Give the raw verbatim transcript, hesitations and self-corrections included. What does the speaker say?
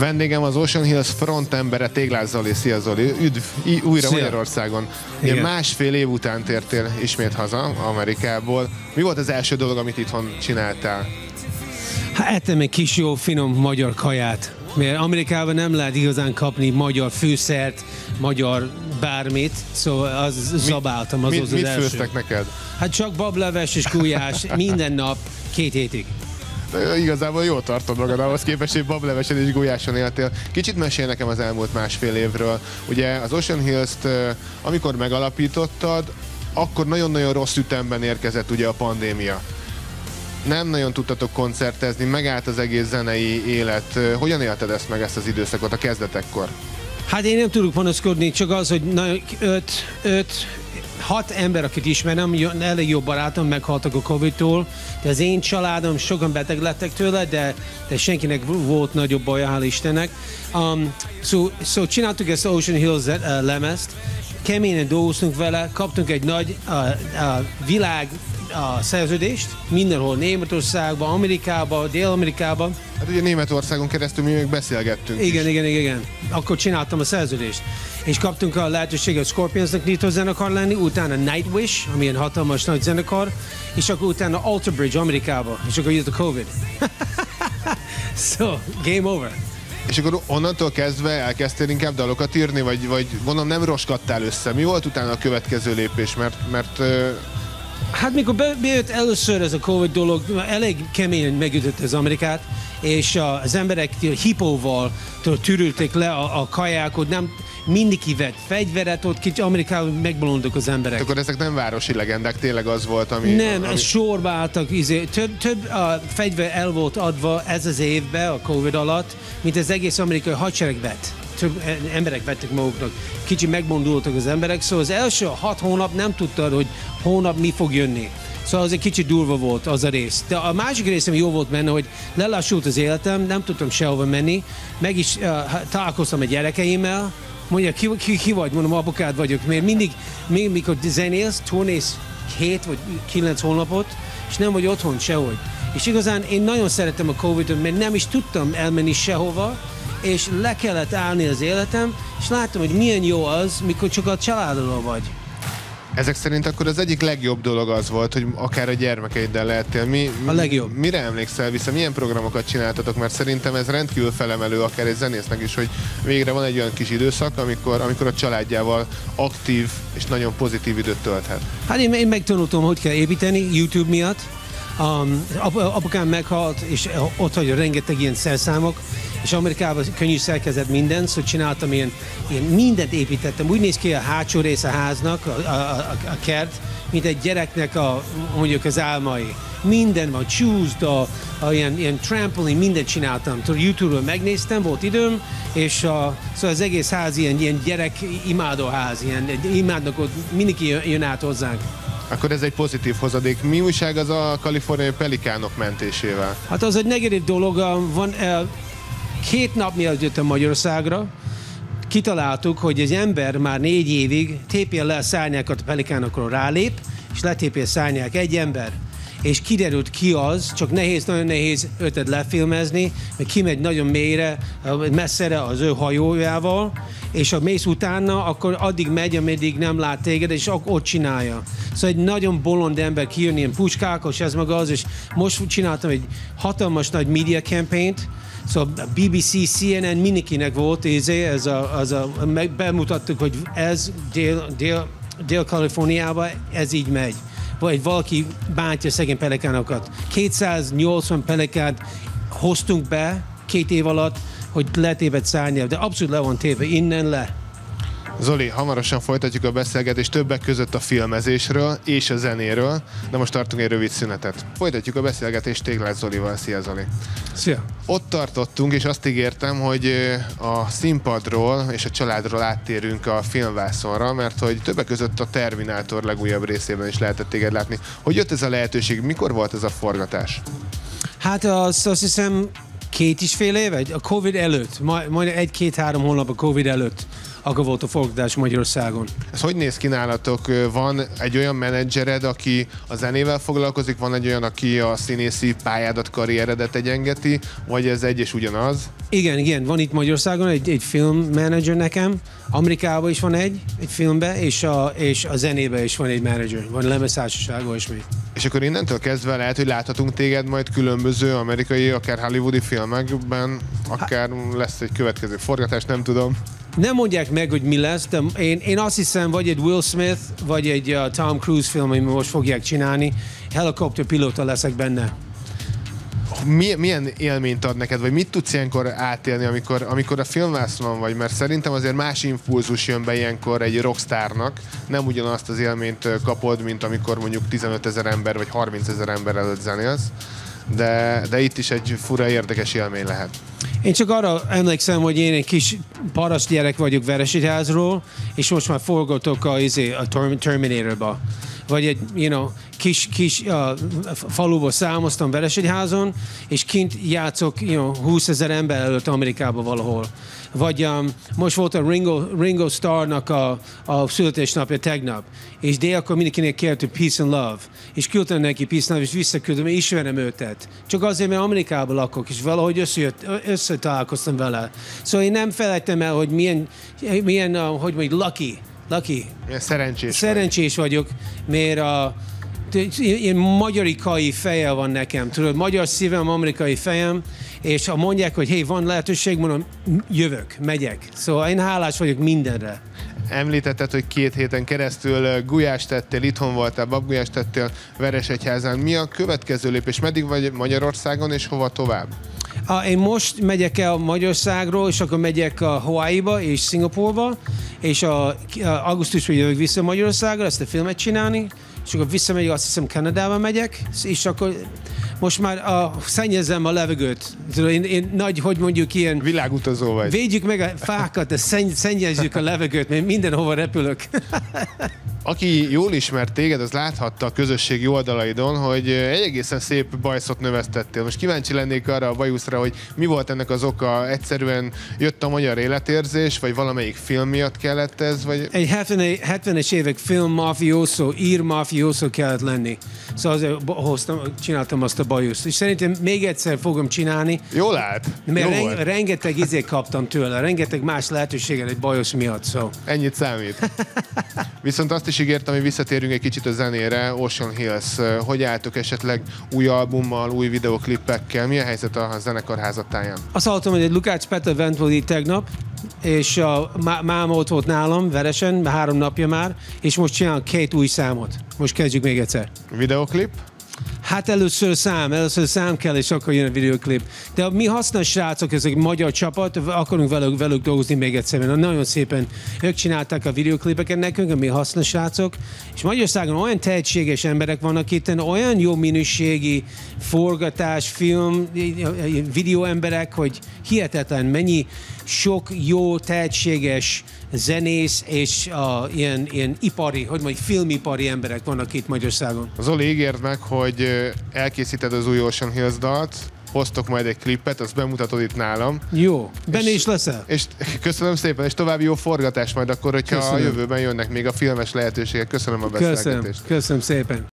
Vendégem az Ocean Hills frontembere, Téglás Zoli. Szia Zoli, üdv újra Szia. Magyarországon. Ilyen másfél év után tértél ismét haza Amerikából. Mi volt az első dolog, amit itthon csináltál? Hát ettem egy kis jó, finom magyar kaját. Mert Amerikában nem lehet igazán kapni magyar fűszert, magyar bármit, szóval az zabáltam, az mit, az, mit az első. Mit főztek neked? Hát csak bableves és gulyás, minden nap, két hétig. De igazából jól tartod magad, ahhoz képest, hogy bablevesen és gulyáson éltél. Kicsit mesél nekem az elmúlt másfél évről. Ugye az Ocean Hills-t, amikor megalapítottad, akkor nagyon-nagyon rossz ütemben érkezett ugye a pandémia. Nem nagyon tudtatok koncertezni, megállt az egész zenei élet. Hogyan élted ezt meg, ezt az időszakot a kezdetekkor? Hát én nem tudok panaszkodni, csak az, hogy öt, öt, hat ember, akit ismerem, elég jó barátom, meghaltak a Covid-tól, de az én családom, sokan beteg lettek tőle, de, de senkinek volt nagyobb baj, hál' Istennek. Um, so, so csináltuk ezt Ocean Hills uh, lemezt, keményen dolgoztunk vele, kaptunk egy nagy uh, uh, világ a szerződést, mindenhol, Németországban, Amerikában, Dél-Amerikában. Hát ugye Németországon keresztül mi még beszélgettünk Igen, is. igen, igen, igen. Akkor csináltam a szerződést. És kaptunk a lehetőséget Scorpionsnak nyitó zenekar lenni, utána Nightwish, ami ilyen hatalmas nagy zenekar, és akkor utána Alter Bridge Amerikába, és akkor jött a Covid. So, game over. És akkor onnantól kezdve elkezdtél inkább dalokat írni, vagy, vagy gondolom nem roskadtál össze. Mi volt utána a következő lépés? Mert, mert Hát mikor be, bejött először ez a Covid dolog, elég keményen megütötte az Amerikát, és az emberek hipóval tűrülték le a, a kajákot, nem mindenki vett fegyveret, ott kicsit Amerikában megbolondok az emberek. Akkor ezek nem városi legendák, tényleg az volt, ami... Nem, ami... sorba álltak, izé, több, több a fegyver el volt adva ez az évben, a Covid alatt, mint az egész amerikai hadsereg vett. Több emberek vettek maguknak. Kicsit megmondultak az emberek, szóval az első hat hónap nem tudtad, hogy hónap mi fog jönni. Szóval az egy kicsit durva volt az a rész. De a másik részem jó volt benne, hogy lelassult az életem, nem tudtam sehova menni, meg is uh, találkoztam a gyerekeimmel, mondja, ki, ki, ki vagy? Mondom, apukád vagyok, mert mindig, még mikor zenélsz, turnész hét vagy kilenc hónapot, és nem vagy otthon sehogy. És igazán én nagyon szeretem a Covid-ot, mert nem is tudtam elmenni sehova, és le kellett állni az életem, és láttam, hogy milyen jó az, mikor csak a családdal vagy. Ezek szerint akkor az egyik legjobb dolog az volt, hogy akár a gyermekeiddel lehettél. Mi, a legjobb. Mire emlékszel vissza? Milyen programokat csináltatok? Mert szerintem ez rendkívül felemelő, akár egy zenésznek is, hogy végre van egy olyan kis időszak, amikor, amikor a családjával aktív és nagyon pozitív időt tölthet. Hát én, én megtanultam, hogy kell építeni YouTube miatt. Um, ap, apukám meghalt, és ott vagy rengeteg ilyen szerszámok, és Amerikában könnyű szerkezet minden, szóval csináltam ilyen, ilyen mindent építettem. Úgy néz ki a hátsó rész a háznak, a, a, a, a kert, mint egy gyereknek a, mondjuk az álmai. Minden van, csúszda, a, ilyen, ilyen trampolin, mindent csináltam. Tudod, YouTube-ról megnéztem, volt időm, és a, szóval az egész ház ilyen, ilyen gyerek imádó ház, ilyen imádnak, ott mindenki jön át hozzánk. Akkor ez egy pozitív hozadék. Mi újság az a kaliforniai pelikánok mentésével? Hát az egy negatív dolog. Van, két nap mielőtt jöttem Magyarországra, kitaláltuk, hogy az ember már négy évig tépje le a szárnyákat a pelikánokról, rálép, és letépje a szárnyák egy ember. És kiderült ki az, csak nehéz, nagyon nehéz őtet lefilmezni, mert kimegy nagyon mélyre, messzere az ő hajójával, és ha mész utána, akkor addig megy, ameddig nem lát téged, és ott csinálja. Szóval egy nagyon bolond ember kijön, ilyen pucskákos, ez meg az, és most csináltam egy hatalmas nagy media campaign-t, szóval a bé bé cé, cé en en, mindenkinek volt, ez a, az a, bemutattuk, hogy ez dél, dél, Dél-Kaliforniában, ez így megy. Vagy valaki bántja szegény pelikánokat. kétszáznyolcvan pelikát hoztunk be két év alatt, hogy letépett szárnyal, de abszolút le van téve, innen le. Zoli, hamarosan folytatjuk a beszélgetést többek között a filmezésről és a zenéről, de most tartunk egy rövid szünetet. Folytatjuk a beszélgetést Téglás Zolival. Szia, Zoli! Szia! Ott tartottunk, és azt ígértem, hogy a színpadról és a családról áttérünk a filmvászonra, mert hogy többek között a Terminátor legújabb részében is lehetett téged látni. Hogy jött ez a lehetőség? Mikor volt ez a forgatás? Hát azt, azt hiszem két és fél éve, a Covid előtt, majd egy-két-három hónap a Covid előtt, akkor volt a forgatás Magyarországon. Ez hogy néz ki nálatok? Van egy olyan menedzsered, aki a zenével foglalkozik, van egy olyan, aki a színészi pályádat, karrieredet egyengeti, vagy ez egy és ugyanaz? Igen, igen, van itt Magyarországon egy, egy filmmanager nekem, Amerikában is van egy, egy filmben, és a, és a zenében is van egy manager, van lemeztársaság, és mi. És akkor innentől kezdve lehet, hogy láthatunk téged majd különböző amerikai, akár hollywoodi filmekben, akár lesz egy következő forgatás, nem tudom. Nem mondják meg, hogy mi lesz, de én, én azt hiszem, vagy egy Will Smith, vagy egy uh, Tom Cruise film, amit most fogják csinálni, helikopterpilóta leszek benne. Milyen, milyen élményt ad neked, vagy mit tudsz ilyenkor átélni, amikor, amikor a filmvásznon vagy? Mert szerintem azért más impulzus jön be ilyenkor egy rockstárnak. Nem ugyanazt az élményt kapod, mint amikor mondjuk tizenötezer ember vagy harmincezer ember előtt zenélsz. De, de itt is egy fura, érdekes élmény lehet. Én csak arra emlékszem, hogy én egy kis paraszt gyerek vagyok Veresegyházról, és most már forgatok a, a Terminatorba. Vagy egy, you know, kis, kis uh, faluba számoztam Veresegyházon, és kint játszok, you know, húszezer ember előtt Amerikában valahol. Vagy um, most volt a Ringo, Ringo Starrnak a, a születésnapja tegnap, és de akkor mindenkinek kért, hogy Peace and Love, és küldtem neki Peace and Love, és visszaküldtem, és ismerem őtet. Csak azért, mert Amerikában lakok, és valahogy összejött, összetalálkoztam vele. Szóval én nem felejtem el, hogy milyen, milyen uh, hogy mondjuk, lucky, lucky. Milyen szerencsés Szerencsés vagy. vagyok, mert a ilyen magyarikai feje van nekem, tudod, magyar szívem, amerikai fejem, és ha mondják, hogy hé, van lehetőség, mondom, jövök, megyek. Szóval én hálás vagyok mindenre. Említetted, hogy két héten keresztül gulyást tettél, itthon voltál, babgulyást tettél Veresegyházán. Mi a következő lépés? Meddig vagy Magyarországon, és hova tovább? Ah, én most megyek el Magyarországról, és akkor megyek a Hawaii-ba és Szingapurba, és a, a augusztusban jövök vissza Magyarországra, ezt a filmet csinálni, és akkor visszamegyek, azt hiszem Kanadába megyek, és akkor most már a, szennyezem a levegőt. Én, én nagy, hogy mondjuk ilyen... Világutazó vagy. Védjük meg a fákat, de szenny, szennyezzük a levegőt, mert mindenhova repülök. Aki jól ismert téged, az láthatta a közösségi oldalaidon, hogy egy egészen szép bajszot növesztettél. Most kíváncsi lennék arra a bajuszra, hogy mi volt ennek az oka. Egyszerűen jött a magyar életérzés, vagy valamelyik film miatt kellett ez? Vagy... Egy hetvenes évek film mafiószó, ír mafiószó kellett lenni. Szóval azért hoztam, csináltam azt a bajuszt. És szerintem még egyszer fogom csinálni. Jól állt. Mert Jó ren- volt. rengeteg izét kaptam tőle, rengeteg más lehetőséget egy bajusz miatt. Szó. Ennyit számít. Viszont azt is ígértem, hogy visszatérünk egy kicsit a zenére. Ocean Hills. Hogy álltok esetleg új albummal, új videoklippekkel? Mi a helyzet a zenekar házatáján? Azt hallottam, hogy egy Lukács Petra bent volt itt tegnap, és a má- máma ott volt nálam, Veresen, három napja már, és most csinál két új számot. Most kezdjük még egyszer. Videoklip? Hát először a szám, először a szám kell, és akkor jön a videoklip. De mi hasznos srácok, ezek magyar csapat, akarunk velük, velük dolgozni még egyszer, mert nagyon szépen ők csinálták a videoklipeket nekünk, mi hasznos srácok, és Magyarországon olyan tehetséges emberek vannak itt, olyan jó minőségi forgatás, film, videó emberek, hogy hihetetlen, mennyi sok jó, tehetséges zenész és uh, ilyen, ilyen ipari, hogy mondjuk filmipari emberek vannak itt Magyarországon. Zoli, ígérd meg, hogy elkészíted az új Ocean Hills dalt, hoztok majd egy klippet, azt bemutatod itt nálam. Jó, benne is leszel. És köszönöm szépen, és további jó forgatás majd akkor, hogyha köszönöm. A jövőben jönnek még a filmes lehetőségek. Köszönöm a beszélgetést. Köszönöm, köszönöm szépen.